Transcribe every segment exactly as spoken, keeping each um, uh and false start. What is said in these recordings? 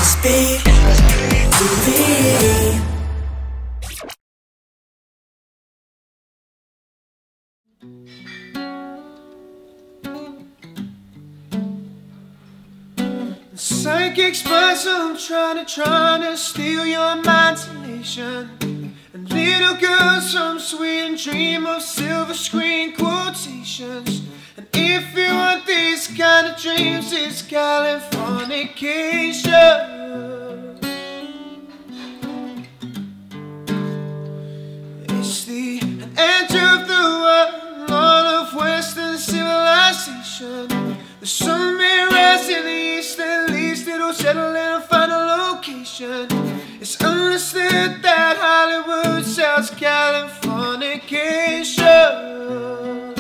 S B T V. Psychic spice, I'm trying to, trying to steal your imagination. And little girls, some sweet and dream of silver screen quotations. And if you want these kind of dreams, it's Californication. It's the edge of the world, all of Western civilization. The sun may rise in the east, at least it'll settle in a final location. It's understood that Hollywood sells Californication.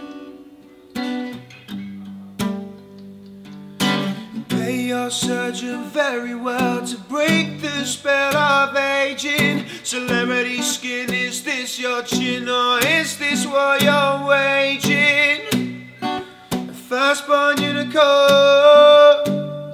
Pay your surgeon very well to break the spell of aging. Celebrity skin, is this your chin or is this what you're waging? Firstborn unicorn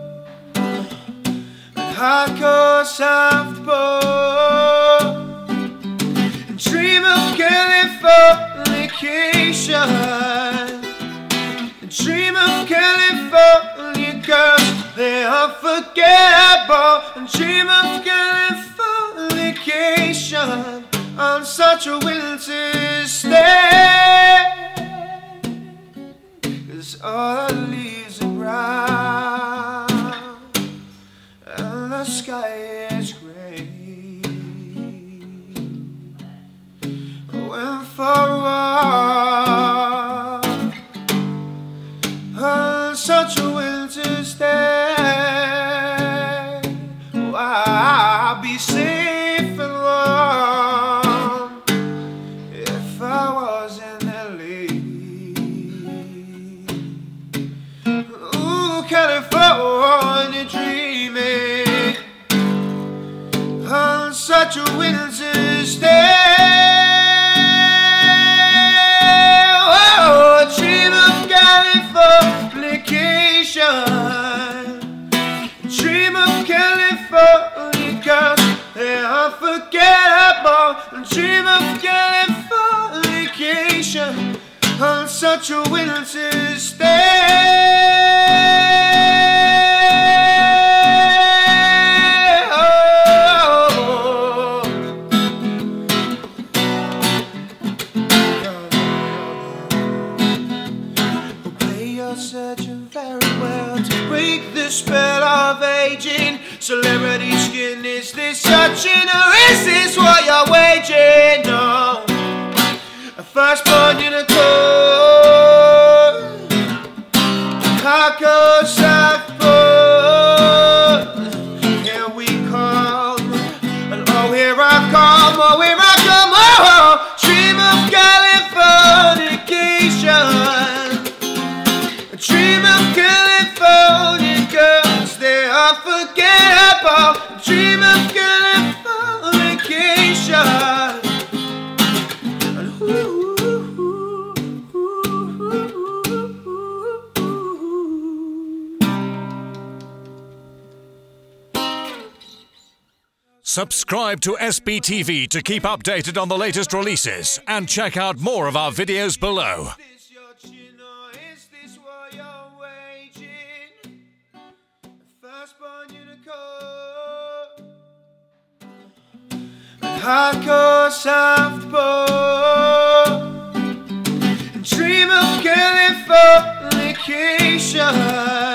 and hardcore softball, and dream of Californication, and dream of California girls, they are unforgettable, and dream of Californication on such a winter's day. All the leaves are brown and the sky is gray. I went for a walk on such a winter's day. Oh, I'll be safe and warm if I was in L A. California dreaming on such a winter's day. Oh, a dream of Californication, dream of California girls, they're unforgettable. Dream of Californication on such a winter's day. Surgeon very well to break the spell of aging. Celebrity skin, is this your chin or is this what you're waging? No, a firstborn unicorn, hardcore softball. Here we come, and oh here I come, oh here I come, oh, dream of Californication. Dream of California girls, they are unforgettable. Dream of Californication. And ooh, ooh, ooh, ooh. Subscribe to S B T V to keep updated on the latest releases and check out more of our videos below. Hardcore softball, dream of Californication.